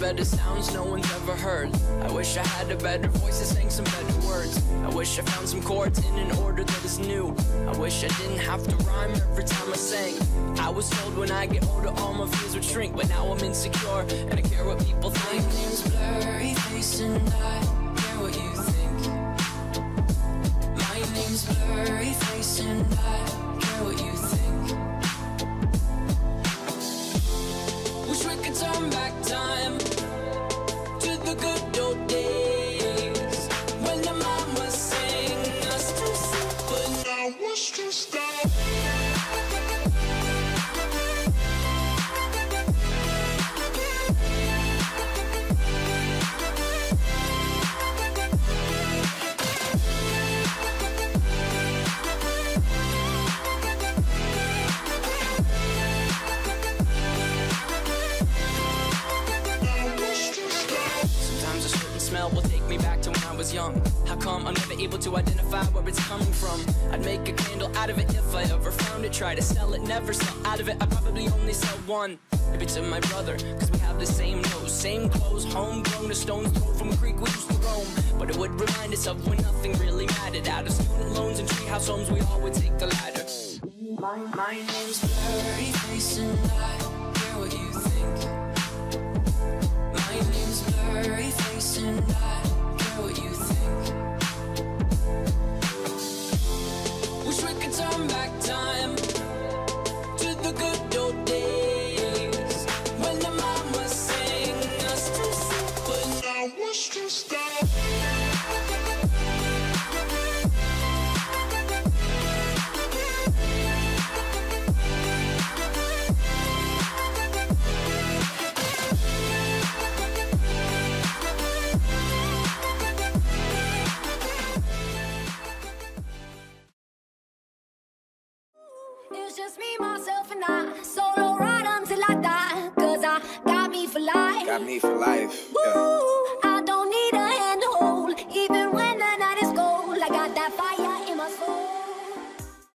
better sounds no one's ever heard. I wish I had a better voice that sang some better words. I wish I found some chords in an order that is new. I wish I didn't have to rhyme every time I sang. I was told when I get older all my fears would shrink, but now I'm insecure and I care what people think. My name's Blurry Face and I care what you think. My name's Blurry Face and I care what you think. Wish we could turn back time to the good old days when the mama sang us to sleep, but now what's to stop? Smell will take me back to when I was young. How come I'm never able to identify where it's coming from? I'd make a candle out of it if I ever found it. Try to sell it, never sell out of it. I'd probably only sell one. Maybe to my brother, cause we have the same nose, same clothes, homegrown, a stone's throw from a creek we used to roam. But it would remind us of when nothing really mattered. Out of student loans and treehouse homes, we all would take the ladder. My name's Blurry Face and I care what you think. My name's Blurry Face and I care what you think. Wish we could turn back time to the good old days when the mama sang us to sleep, but now what's to stop? It's just me, myself, and I. Solo ride until I die. Cause I got me for life. Got me for life. Woo! Yeah.